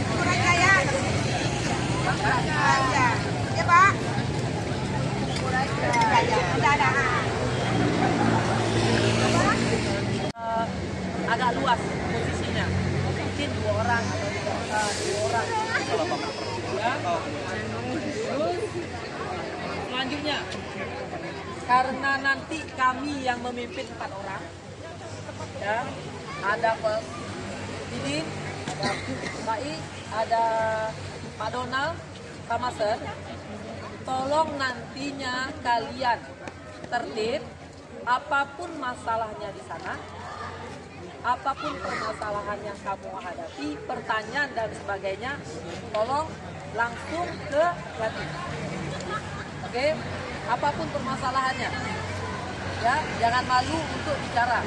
Kurang kaya. Ya, Pak. Kurang kaya. Ada. Agak luas posisinya, mungkin 2 orang atau 2 orang. Ya. Terus selanjutnya, karena nanti kami yang memimpin 4 orang, ya, ada Pak Didin, ada Mbak I, ada Pak Donald, sama Sir. Tolong nantinya kalian tertib, apapun masalahnya di sana. Apapun permasalahan yang kamu hadapi, pertanyaan dan sebagainya, tolong langsung ke pelatih. Oke, apapun permasalahannya, ya, jangan malu untuk bicara.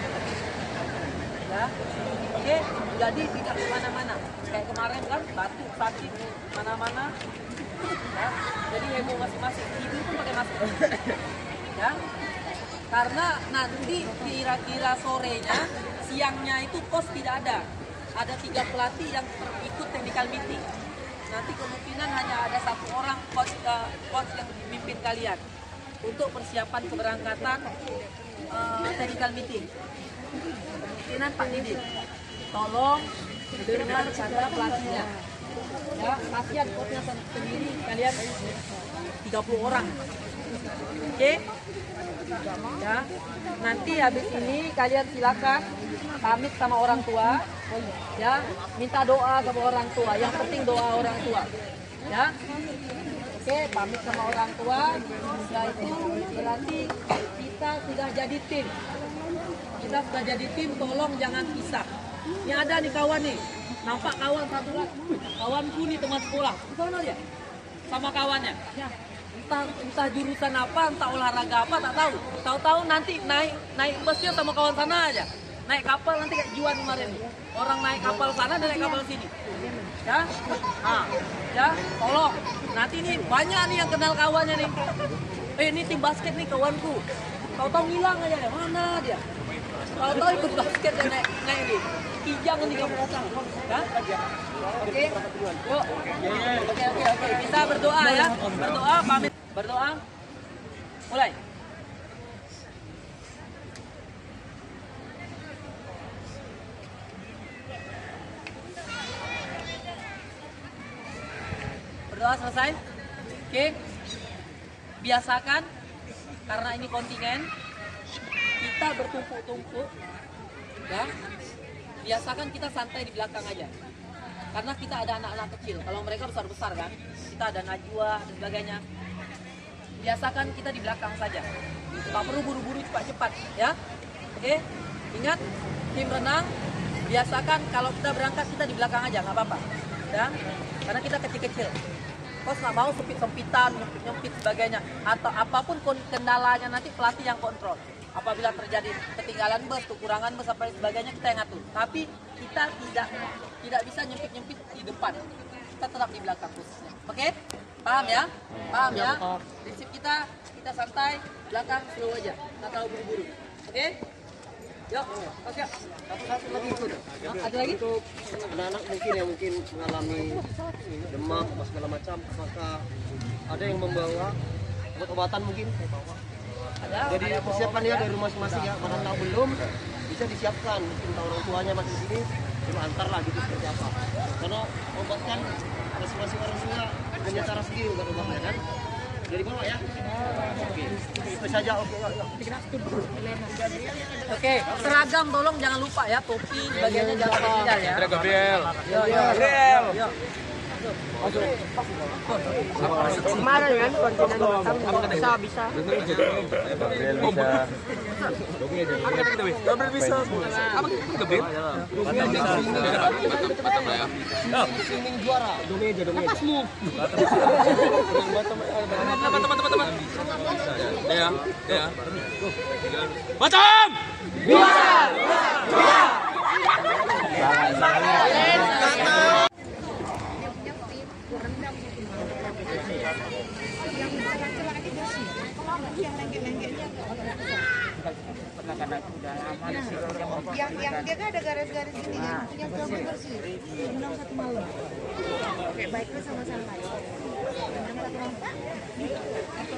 Ya, oke, jadi tidak kemana-mana. Kayak kemarin kan, batuk, sakit, mana-mana. Ya, jadi heboh masing-masing. Ibu pun pakai masker. Ya, karena nanti kira-kira sorenya, siangnya itu pos tidak ada. Ada 3 pelatih yang ikut technical meeting. Nanti kemungkinan hanya ada 1 orang coach yang memimpin kalian untuk persiapan keberangkatan technical meeting. Kemungkinan Pak Didi, tolong dengar kata pelatihnya. Ya, kasihan coachnya sendiri kalian 30 orang. Oke? Ya, nanti habis ini kalian silakan pamit sama orang tua, ya, minta doa sama orang tua. Yang penting doa orang tua, ya. Oke, pamit sama orang tua. Setelah itu berarti kita sudah jadi tim. Kita sudah jadi tim. Tolong jangan pisah. Ini ada nih kawan nih. Nampak kawan satu lagi. Kawanku nih teman sekolah. Di sana dia. Sama kawannya. Ya. Entah jurusan apa, entah olahraga apa, tak tahu. Tahu-tahu nanti naik busnya sama kawan sana aja. Naik kapal nanti kayak Juan kemarin. Orang naik kapal sana dan naik kapal sini. Ya, ya, tolong. Nanti nih banyak nih yang kenal kawannya nih. Ini tim basket nih kawanku. Tahu-tahu ngilang aja ya. Mana dia? Tahu-tahu ikut basket dan naik nih. Kijang nih kamu datang. Ya? Oke. Yuk. Oke. Kita berdoa ya. Berdoa, pamit. Berdoa. Mulai. Berdoa selesai. Oke. Biasakan karena ini kontingen, kita bertumpuk-tumpuk. Ya. Biasakan kita santai di belakang aja. Karena kita ada anak-anak kecil. Kalau mereka besar-besar kan, kita ada Najwa dan sebagainya. Biasakan kita di belakang saja. Tak perlu buru-buru cepat-cepat, ya. Oke, ingat tim renang. Biasakan kalau kita berangkat kita di belakang aja, nggak apa-apa. Ya, karena kita kecil-kecil. Kos nggak mau sempit-sempitan, nyempit sebagainya, atau apapun kendalanya nanti pelatih yang kontrol. Apabila terjadi ketinggalan bus, kekurangan bus, apa sebagainya kita yang ngatur. Tapi kita tidak bisa nyempit-nyempit di depan. Kita tetap di belakang posisinya. Oke? Paham ya? Paham ya? Prinsip kita santai, belakang slow aja. Nggak terlalu buru-buru. Oke? Yuk, siap. Satu lagi itu. Ada lagi? Untuk anak-anak mungkin mengalami demam, segala macam, maka ada yang membawa obat-obatan mungkin. Jadi persiapannya dari rumah masing-masing ya, mana tahu belum bisa disiapkan. Mungkin orang tuanya masih di sini, cuma antar lah gitu seperti apa. Karena obat kan masing-masing orang tua punya cara sendiri obat-obatnya kan. Jadi bawa ya. Oke, itu saja. Oke, seragam tolong jangan lupa ya, topi bagiannya jangan ketinggal ya. Ada Gabriel. Gabriel. Kemarin kan kontinen bisa. Gabriel bisa. Gabriel bisa. Apa Gabriel? Swimming juara, domeja. Napasmu. Teman-teman. Ya. Batam! Yang laki-laki bersih. Kalau yang lengket-lengketnya pernah karena aku udah lama di situ dia mau Yang dia kan ada garis-garis ini yang punya kamu bersih. Menang satu malam. Oke, baiklah sama-sama. Menang satu malam.